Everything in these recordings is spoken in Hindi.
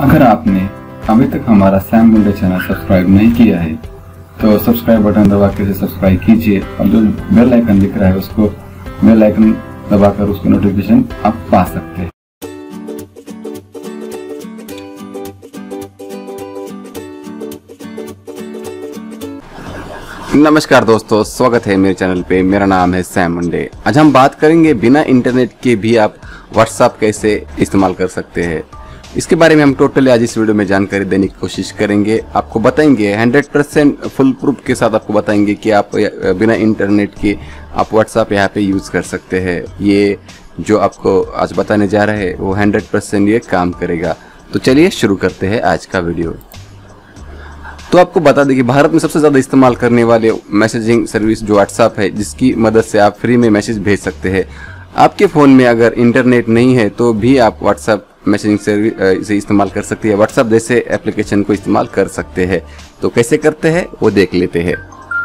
अगर आपने अभी तक हमारा सैम मुंडे चैनल सब्सक्राइब नहीं किया है तो सब्सक्राइब बटन दबा के सब्सक्राइब कीजिए और जो बेल आइकन दिख रहा है उसको बेल आइकन दबाकर उसकी नोटिफिकेशन आप पा सकते हैं। नमस्कार दोस्तों, स्वागत है मेरे चैनल पे। मेरा नाम है सैम मुंडे। आज हम बात करेंगे बिना इंटरनेट के भी आप व्हाट्सएप कैसे इस्तेमाल कर सकते हैं। इसके बारे में हम टोटली आज इस वीडियो में जानकारी देने की कोशिश करेंगे। आपको बताएंगे 100% फुल प्रूफ के साथ आपको बताएंगे कि आप बिना इंटरनेट के आप व्हाट्सएप यहाँ पे यूज़ कर सकते हैं। ये जो आपको आज बताने जा रहे हैं वो 100% ये काम करेगा। तो चलिए शुरू करते हैं आज का वीडियो। तो आपको बता दें कि भारत में सबसे ज़्यादा इस्तेमाल करने वाले मैसेजिंग सर्विस जो व्हाट्सएप है, जिसकी मदद से आप फ्री में मैसेज भेज सकते हैं। आपके फ़ोन में अगर इंटरनेट नहीं है तो भी आप व्हाट्सएप मैसेजिंग सर्विस से इस्तेमाल कर सकते हैं। व्हाट्सएप जैसे एप्लीकेशन को इस्तेमाल कर सकते हैं। तो कैसे करते हैं वो देख लेते हैं।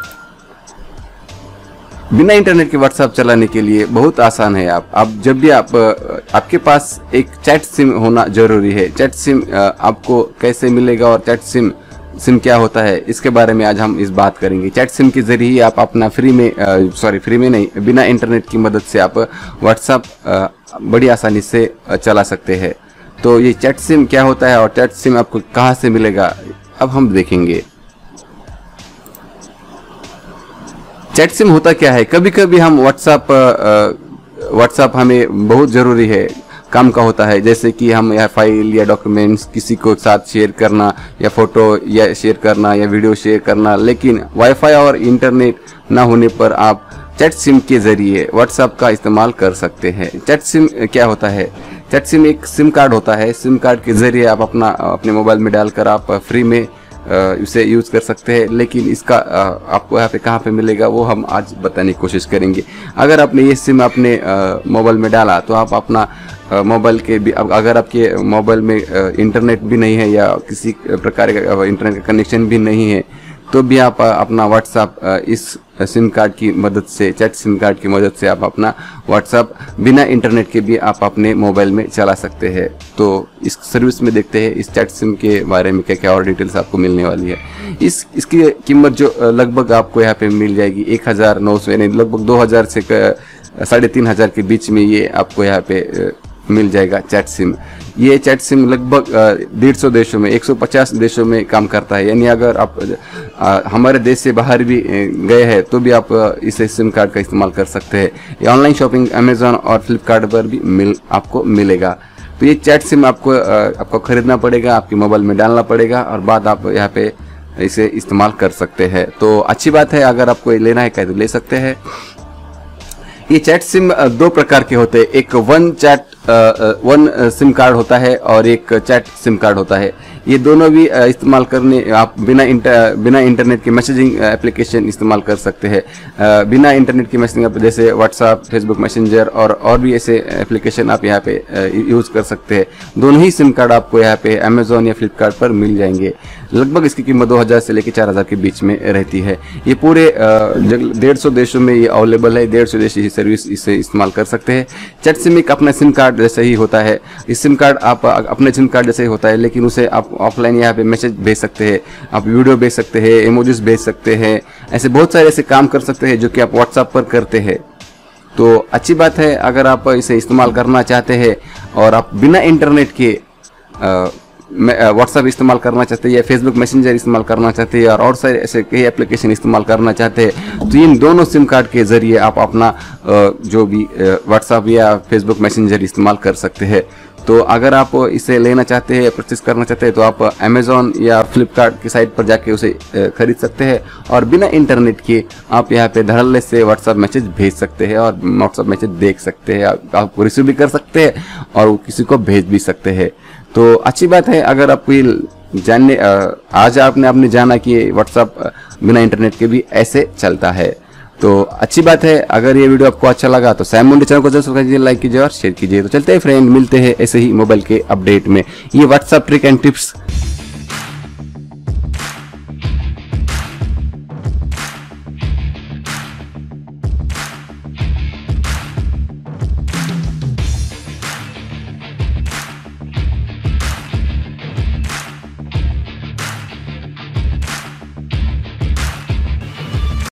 बिना इंटरनेट के व्हाट्सएप चलाने के लिए बहुत आसान है। आप जब भी आपके पास एक चैट सिम होना जरूरी है। चैट सिम आपको कैसे मिलेगा और चैट सिम क्या होता है, इसके बारे में आज हम इस बात करेंगे। चैट सिम के जरिए आप अपना फ्री में नहीं, बिना इंटरनेट की मदद से आप व्हाट्सएप बड़ी आसानी से चला सकते हैं। तो ये चैट सिम क्या होता है और चैट सिम आपको कहाँ से मिलेगा, अब हम देखेंगे। चैट सिम होता क्या है, कभी कभी हम व्हाट्सएप हमें बहुत ज़रूरी है, काम का होता है। जैसे कि हम या फाइल या डॉक्यूमेंट्स किसी को साथ शेयर करना, या फोटो या शेयर करना, या वीडियो शेयर करना। लेकिन वाईफाई और इंटरनेट ना होने पर आप चैट सिम के ज़रिए व्हाट्सएप का इस्तेमाल कर सकते हैं। चैट सिम क्या होता है, चैट सिम एक सिम कार्ड होता है। सिम कार्ड के ज़रिए आप अपने मोबाइल में डालकर आप फ्री में इसे यूज़ कर सकते हैं। लेकिन इसका आपको यहाँ पे कहाँ पे मिलेगा वो हम आज बताने की कोशिश करेंगे। अगर आपने ये सिम अपने मोबाइल में डाला तो आप अपना मोबाइल के भी, अगर आपके मोबाइल में इंटरनेट भी नहीं है या किसी प्रकार का इंटरनेट का कनेक्शन भी नहीं है तो भी आप अपना व्हाट्सएप इस सिम कार्ड की मदद से, चैट सिम कार्ड की मदद से आप अपना व्हाट्सएप बिना इंटरनेट के भी आप अपने मोबाइल में चला सकते हैं। तो इस सर्विस में देखते हैं इस चैट सिम के बारे में क्या क्या और डिटेल्स आपको मिलने वाली है। इसकी कीमत जो लगभग आपको यहाँ पे मिल जाएगी 1900, यानी लगभग 2000 से 3500 के बीच में ये आपको यहाँ पे मिल जाएगा चैट सिम। ये चैट सिम लगभग 150 देशों में, 150 देशों में काम करता है। यानी अगर आप हमारे देश से बाहर भी गए हैं तो भी आप इसे सिम कार्ड का इस्तेमाल कर सकते हैं। ये ऑनलाइन शॉपिंग अमेजोन और फ्लिपकार्ट पर भी आपको मिलेगा। तो ये चैट सिम आपको खरीदना पड़ेगा, आपके मोबाइल में डालना पड़ेगा और बाद आप यहाँ पे इसे इस्तेमाल कर सकते हैं। तो अच्छी बात है, अगर आपको लेना है तो ले सकते हैं। ये चैट सिम दो प्रकार के होते हैं। एक वन सिम कार्ड होता है और एक चैट सिम कार्ड होता है। ये दोनों भी इस्तेमाल करने आप बिना इंटरनेट के मैसेजिंग एप्लीकेशन इस्तेमाल कर सकते हैं। बिना इंटरनेट की मैसेजिंग जैसे व्हाट्सएप, फेसबुक मैसेंजर और भी ऐसे एप्लीकेशन आप यहाँ पे यूज़ कर सकते हैं। दोनों ही सिम कार्ड आपको यहाँ पे अमेजोन या फ्लिपकार्ट पर मिल जाएंगे। लगभग इसकी कीमत 2000 से लेकर 4000 के बीच में रहती है। ये पूरे 150 देशों में ये अवेलेबल है। 150 देश इसी सर्विस इसे इस्तेमाल कर सकते हैं। चैट सिम एक अपना सिम कार्ड जैसे ही होता है। इस सिम कार्ड आप अपने सिम कार्ड जैसे ही होता है, लेकिन उसे आप ऑफलाइन यहाँ पे मैसेज भेज सकते हैं, आप वीडियो भेज सकते हैं, इमोजीज भेज सकते हैं। ऐसे बहुत सारे ऐसे काम कर सकते हैं जो कि आप व्हाट्सएप पर करते हैं। तो अच्छी बात है, अगर आप इसे इस्तेमाल करना चाहते हैं और आप बिना इंटरनेट के व्हाट्सएप इस्तेमाल करना चाहते हैं या फेसबुक मैसेंजर इस्तेमाल करना चाहते हैं और सारे ऐसे कई एप्लीकेशन इस्तेमाल करना चाहते हैं, तो इन दोनों सिम कार्ड के ज़रिए आप अपना जो भी व्हाट्सएप या फेसबुक मैसेंजर इस्तेमाल कर सकते हैं। तो अगर आप इसे लेना चाहते हैं, परचेस करना चाहते हैं, तो आप अमेजोन या फ्लिपकार्ट की साइट पर जाके उसे खरीद सकते हैं और बिना इंटरनेट के आप यहाँ पे धड़ल्ले से व्हाट्सएप मैसेज भेज सकते हैं और व्हाट्सएप मैसेज देख सकते हैं। आप रिसीव भी कर सकते हैं और किसी को भेज भी सकते हैं। तो अच्छी बात है। अगर आपको ये आज आपने जाना कि व्हाट्सएप बिना इंटरनेट के भी ऐसे चलता है। तो अच्छी बात है। अगर ये वीडियो आपको अच्छा लगा तो सैम मुंडे चैनल को जरूर सब्सक्राइब कीजिए, लाइक कीजिए और शेयर कीजिए। तो चलते हैं फ्रेंड, मिलते हैं ऐसे ही मोबाइल के अपडेट में। ये व्हाट्सएप ट्रिक एंड टिप्स